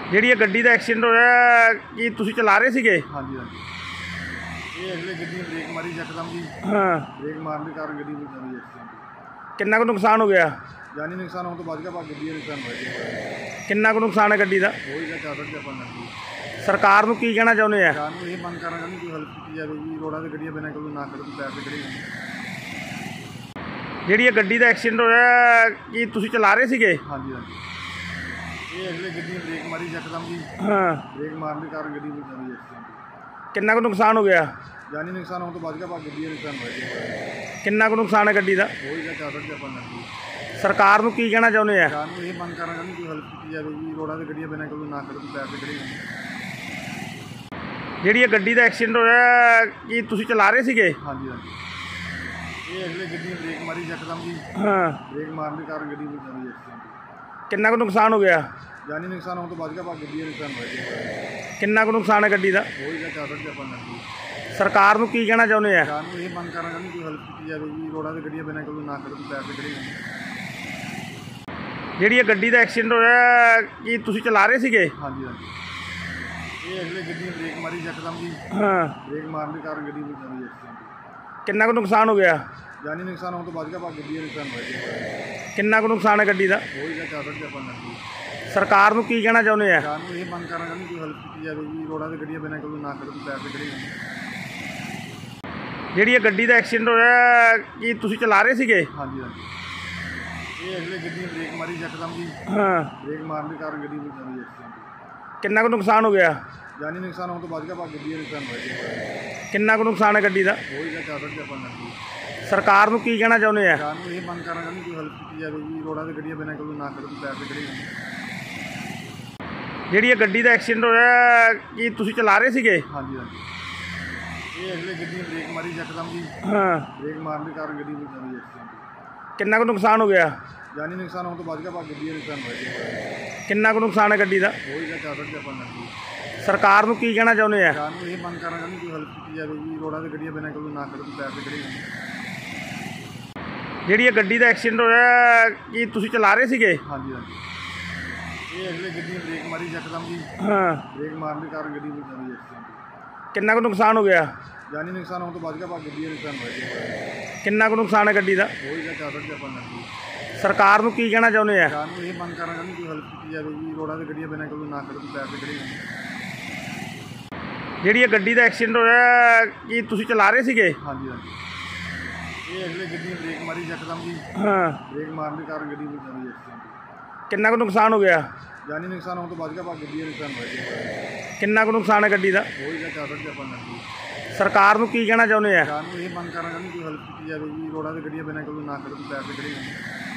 ਜਿਹੜੀ ਇਹ ਗੱਡੀ ਦਾ ਐਕਸੀਡੈਂਟ ਹੋਇਆ ਕੀ ਤੁਸੀਂ ਚਲਾ ਰਹੇ ਸੀਗੇ? ਹਾਂਜੀ ਹਾਂਜੀ। ਇਹ ਅਗਲੇ ਗੱਡੀ ਨੇ ਬ੍ਰੇਕ ਮਾਰੀ ਯਕਦਮ ਜੀ। ਹਾਂ। ਬ੍ਰੇਕ ਮਾਰਨ ਦੇ ਕਾਰਨ ਗੱਡੀ ਵਿੱਚ ਹੋਈ ਐਕਸੀਡੈਂਟ। ਕਿੰਨਾ ਕੁ ਨੁਕਸਾਨ ਹੋ ਗਿਆ? ਜਾਨੀ ਨੁਕਸਾਨ ਹੋਣ ਤੋਂ ਬਾਅਦ ਗੱਡੀ ਦਾ ਨੁਕਸਾਨ ਹੋਇਆ। ਕਿੰਨਾ ਕੁ ਨੁਕਸਾਨ ਹੈ ਗੱਡੀ ਦਾ? ਹੋ ਹੀ ਗਿਆ 4 ਰੁਪਏ ਆਪਾਂ ਸਰਕਾਰ ਨੂੰ ਕੀ ਕਹਿਣਾ ਚਾਹੁੰਦੇ ਆ? ਸਰਕਾਰ ਨੂੰ ਇਹ ਮੰਗ ਕਰਾਂਗਾ ਕਿ ਕੋਈ ਹੈਲਪ ਕੀਤੀ ਜਾਵੇ ਜੀ। ਰੋਡਾਂ ਤੇ ਗੱਡੀਆਂ ਬਿਨਾਂ ਕੋਈ ਨਾ ਖੜਨ ਪੈਰ ਤੇ ਖੜੀਆਂ। ਜਿਹੜੀ ਇਹ ਗੱਡੀ ਦਾ ਐਕਸੀਡੈਂਟ ਹੋਇਆ ਕੀ ਤੁਸੀਂ ਚਲਾ ਰਹੇ ਸੀਗੇ? ਹਾਂਜੀ ਹਾਂਜੀ। ਇਹ ਅਗਲੇ ਗੱਡੀ ਨੇ ਬ੍ਰੇਕ ਮਾਰੀ ਯਕਦਮ ਜੀ। ਹਾਂ। ਬ੍ਰੇਕ ਮਾਰਨ ਦੇ ਕਾਰਨ ਗੱਡੀ ਵਿੱਚ ਹੋਈ ਐਕਸੀਡੈਂਟ। ਕਿੰਨਾ ਕੁ ਨੁਕਸਾਨ ਹੋ ਗਿਆ? ਜਾਨੀ ਨੁਕਸਾਨ ਹੋਣ ਤੋਂ ਬਾਅਦ ਗੱਡੀ ਦਾ ਨੁਕਸਾਨ ਹੋਇਆ। ਕਿੰਨਾ ਕੁ ਨੁਕਸਾਨ ਹੈ ਗੱਡੀ ਦਾ? ਹੋ ਹੀ ਗਿਆ 4 ਰੁਪਏ ਆਪਾਂ ਸਰਕਾਰ ਨੂੰ ਕੀ ਕਹਿਣਾ ਚਾਹੁੰਦੇ ਆ? ਸਰਕਾਰ ਨੂੰ ਇਹ ਮੰਗ ਕਰਾਂਗਾ ਕਿ ਕੋਈ ਹੈਲਪ ਕੀਤੀ ਜਾਵੇ ਜੀ। ਰੋਡਾਂ ਤੇ ਗੱਡੀਆਂ ਬਿਨਾਂ ਕੋਈ ਨਾ ਖੜਨ ਪੈਰ ਤੇ ਖੜੀਆਂ। ਜਿਹੜੀ ਇਹ ਗੱਡੀ ਦਾ ਐਕਸੀਡੈਂਟ ਹੋਇਆ ਕੀ ਤੁਸੀਂ ਚਲਾ ਰਹੇ ਸੀਗੇ? ਹਾਂਜੀ ਹਾਂਜੀ। ਇਹ ਅਗਲੇ ਗੱਡੀ ਨੇ ਬ੍ਰੇਕ ਮਾਰੀ ਯਕਦਮ ਜੀ। ਹਾਂ। ਬ੍ਰੇਕ ਮਾਰਨ ਦੇ ਕਾਰਨ ਗੱਡੀ ਵਿੱਚ ਹੋਈ ਐਕਸੀਡੈਂਟ। ਕਿੰਨਾ ਕੁ ਨੁਕਸਾਨ ਹੋ ਗਿਆ? ਜਾਨੀ ਨੁਕਸਾਨ ਹੋਣ ਤੋਂ ਬਾਅਦ ਗੱਡੀ ਦਾ ਨੁਕਸਾਨ ਹੋਇਆ। ਕਿੰਨਾ ਕੁ ਨੁਕਸਾਨ ਹੈ ਗੱਡੀ ਦਾ? ਹੋ ਹੀ ਗਿਆ 4 ਰੁਪਏ ਆਪਾਂ ਸਰਕਾਰ ਨੂੰ ਕੀ ਕਹਿਣਾ ਚਾਹੁੰਦੇ ਆ? ਸਰਕਾਰ ਨੂੰ ਇਹ ਮੰਗ ਕਰਾਂਗਾ ਕਿ ਕੋਈ ਹੈਲਪ ਕੀਤੀ ਜਾਵੇ ਜੀ। ਰੋਡਾਂ ਤੇ ਗੱਡੀਆਂ ਬਿਨਾਂ ਕੋਈ ਨਾ ਖੜਨ ਪੈਰ ਤੇ ਖੜੀਆਂ। ਜਿਹੜੀ ਇਹ ਗੱਡੀ ਦਾ ਐਕਸੀਡੈਂਟ ਹੋਇਆ ਕੀ ਤੁਸੀਂ ਚਲਾ ਰਹੇ ਸੀਗੇ? ਹਾਂਜੀ ਹਾਂਜੀ। ਇਹ ਅਗਲੇ ਗੱਡੀ ਨੇ ਬ੍ਰੇਕ ਮਾਰੀ ਯਕਦਮ ਜੀ। ਹਾਂ। ਬ੍ਰੇਕ ਮਾਰਨ ਦੇ ਕਾਰਨ ਗੱਡੀ ਵਿੱਚ ਹੋਈ ਐਕਸੀਡੈਂਟ। ਕਿੰਨਾ ਕੁ ਨੁਕਸਾਨ ਹੋ ਗਿਆ? ਜਾਨੀ ਨੁਕਸਾਨ ਹੋਣ ਤੋਂ ਬਾਅਦ ਗੱਡੀ ਦਾ ਨੁਕਸਾਨ ਹੋਇਆ। ਕਿੰਨਾ ਕੁ ਨੁਕਸਾਨ ਹੈ ਗੱਡੀ ਦਾ? ਹੋ ਹੀ ਗਿਆ 4 ਰੁਪਏ ਆਪਾਂ ਸਰਕਾਰ ਨੂੰ ਕੀ ਕਹਿਣਾ ਚਾਹੁੰਦੇ ਆ? ਸਰਕਾਰ ਨੂੰ ਇਹ ਮੰਗ ਕਰਾਂਗਾ ਕਿ ਕੋਈ ਹੈਲਪ ਕੀਤੀ ਜਾਵੇ ਜੀ। ਰੋਡਾਂ ਤੇ ਗੱਡੀਆਂ ਬਿਨਾਂ ਕੋਈ ਨਾ ਖੜਨ ਪੈਰ ਤੇ ਖੜੀਆਂ। ਜਿਹੜੀ ਇਹ ਗੱਡੀ ਦਾ ਐਕਸੀਡੈਂਟ ਹੋਇਆ ਕੀ ਤੁਸੀਂ ਚਲਾ ਰਹੇ ਸੀਗੇ? ਹਾਂਜੀ ਹਾਂਜੀ। ਇਹ ਅਗਲੇ ਗੱਡੀ ਨੇ ਬ੍ਰੇਕ ਮਾਰੀ ਯਕਦਮ ਜੀ। ਹਾਂ। ਬ੍ਰੇਕ ਮਾਰਨ ਦੇ ਕਾਰਨ ਗੱਡੀ ਵਿੱਚ ਹੋਈ ਐਕਸੀਡੈਂਟ। ਕਿੰਨਾ ਕੁ ਨੁਕਸਾਨ ਹੋ ਗਿਆ? ਜਾਨੀ ਨੁਕਸਾਨ ਹੋਣ ਤੋਂ ਬਾਅਦ ਗੱਡੀ ਦਾ ਨੁਕਸਾਨ ਹੋਇਆ। ਕਿੰਨਾ ਕੁ ਨੁਕਸਾਨ ਹੈ ਗੱਡੀ ਦਾ? ਹੋ ਹੀ ਗਿਆ 4 ਰੁਪਏ ਆਪਾਂ ਸਰਕਾਰ ਨੂੰ ਕੀ ਕਹਿਣਾ ਚਾਹੁੰਦੇ ਆ? ਸਰਕਾਰ ਨੂੰ ਇਹ ਮੰਗ ਕਰਾਂਗਾ ਕਿ ਕੋਈ ਹੈਲਪ ਕੀਤੀ ਜਾਵੇ ਜੀ। ਰੋਡਾਂ ਤੇ ਗੱਡੀਆਂ ਬਿਨਾਂ ਕੋਈ ਨਾ ਖੜਨ ਪੈਰ ਤੇ ਖੜੀਆਂ। ਜਿਹੜੀ ਇਹ ਗੱਡੀ ਦਾ ਐਕਸੀਡੈਂਟ ਹੋਇਆ ਕੀ ਤੁਸੀਂ ਚਲਾ ਰਹੇ ਸੀਗੇ? ਹਾਂਜੀ ਹਾਂਜੀ। ਇਹ ਅਗਲੇ ਗੱਡੀ ਨੇ ਬ੍ਰੇਕ ਮਾਰੀ ਯਕਦਮ ਜੀ। ਹਾਂ। ਬ੍ਰੇਕ ਮਾਰਨ ਦੇ ਕਾਰਨ ਗੱਡੀ ਵਿੱਚ ਹੋਈ ਐਕਸੀਡੈਂਟ। ਕਿੰਨਾ ਕੁ ਨੁਕਸਾਨ ਹੋ ਗਿਆ? ਜਾਨੀ ਨੁਕਸਾਨ ਹੋਣ ਤੋਂ ਬਾਅਦ ਗੱਡੀ ਦਾ ਨੁਕਸਾਨ ਹੋਇਆ। ਕਿੰਨਾ ਕੁ ਨੁਕਸਾਨ ਹੈ ਗੱਡੀ ਦਾ? ਹੋ ਹੀ ਗਿਆ 4 ਰੁਪਏ ਆਪਾਂ ਸਰਕਾਰ ਨੂੰ ਕੀ ਕਹਿਣਾ ਚਾਹੁੰਦੇ ਆ? ਸਰਕਾਰ ਨੂੰ ਇਹ ਮੰਗ ਕਰਾਂਗਾ ਕਿ ਕੋਈ ਹੈਲਪ ਕੀਤੀ ਜਾਵੇ ਜੀ। ਰੋਡਾਂ ਤੇ ਗੱਡੀਆਂ ਬਿਨਾਂ ਕੋਈ ਨਾ ਖੜਨ ਪੈਰ ਤੇ ਖੜੀਆਂ। ਜਿਹੜੀ ਇਹ ਗੱਡੀ ਦਾ ਐਕਸੀਡੈਂਟ ਹੋਇਆ ਕੀ ਤੁਸੀਂ ਚਲਾ ਰਹੇ ਸੀਗੇ? ਹਾਂਜੀ ਹਾਂਜੀ। ਇਹ ਅਗਲੇ ਗੱਡੀ ਨੇ ਬ੍ਰੇਕ ਮਾਰੀ ਯਕਦਮ ਜੀ। ਹਾਂ। ਬ੍ਰੇਕ ਮਾਰਨ ਦੇ ਕਾਰਨ ਗੱਡੀ ਵਿੱਚ ਹੋਈ ਐਕਸੀਡੈਂਟ। ਕਿੰਨਾ ਕੁ ਨੁਕਸਾਨ ਹੋ ਗਿਆ? ਜਾਨੀ ਨੁਕਸਾਨ ਹੋਣ ਤੋਂ ਬਾਅਦ ਗੱਡੀ ਦਾ ਨੁਕਸਾਨ ਹੋਇਆ। ਕਿੰਨਾ ਕੁ ਨੁਕਸਾਨ ਹੈ ਗੱਡੀ ਦਾ? ਹੋ ਹੀ ਗਿਆ 4 ਰੁਪਏ ਆਪਾਂ ਸਰਕਾਰ ਨੂੰ ਕੀ ਕਹਿਣਾ ਚਾਹੁੰਦੇ ਆ? ਸਰਕਾਰ ਨੂੰ ਇਹ ਮੰਗ ਕਰਾਂਗਾ ਕਿ ਕੋਈ ਹੈਲਪ ਕੀਤੀ ਜਾਵੇ ਜੀ। ਰੋਡਾਂ ਤੇ ਗੱਡੀਆਂ ਬਿਨਾਂ ਕੋਈ ਨਾ ਖੜਨ ਪੈਰ ਤੇ ਖੜੀਆਂ। ਜਿਹੜੀ ਇਹ ਗੱਡੀ ਦਾ ਐਕਸੀਡੈਂਟ ਹੋਇਆ ਕੀ ਤੁਸੀਂ ਚਲਾ ਰਹੇ ਸੀਗੇ? ਹਾਂਜੀ ਹਾਂਜੀ। ਇਹ ਅਗਲੇ ਗੱਡੀ ਨੇ ਬ੍ਰੇਕ ਮਾਰੀ ਯਕਦਮ ਜੀ। ਹਾਂ। ਬ੍ਰੇਕ ਮਾਰਨ ਦੇ ਕਾਰਨ ਗੱਡੀ ਵਿੱਚ ਹੋਈ ਐਕਸੀਡੈਂਟ। ਕਿੰਨਾ ਕੁ ਨੁਕਸਾਨ ਹੋ ਗਿਆ? ਜਾਨੀ ਨੁਕਸਾਨ ਹੋਣ ਤੋਂ ਬਾਅਦ ਗੱਡੀ ਦਾ ਨੁਕਸਾਨ ਹੋਇਆ। ਕਿੰਨਾ ਕੁ ਨੁਕਸਾਨ ਹੈ ਗੱਡੀ ਦਾ? ਹੋ ਹੀ ਗਿਆ 4 ਰੁਪਏ ਆਪਾਂ ਸਰਕਾਰ ਨੂੰ ਕੀ ਕਹਿਣਾ ਚਾਹੁੰਦੇ ਆ? ਸਰਕਾਰ ਨੂੰ ਇਹ ਮੰਗ ਕਰਾਂਗਾ ਕਿ ਕੋਈ ਹੈਲਪ ਕੀਤੀ ਜਾਵੇ ਜੀ। ਰੋਡਾਂ ਤੇ ਗੱਡੀਆਂ ਬਿਨਾਂ ਕੋਈ ਨਾ ਖੜਨ ਪੈਰ ਤੇ ਖੜੀਆਂ।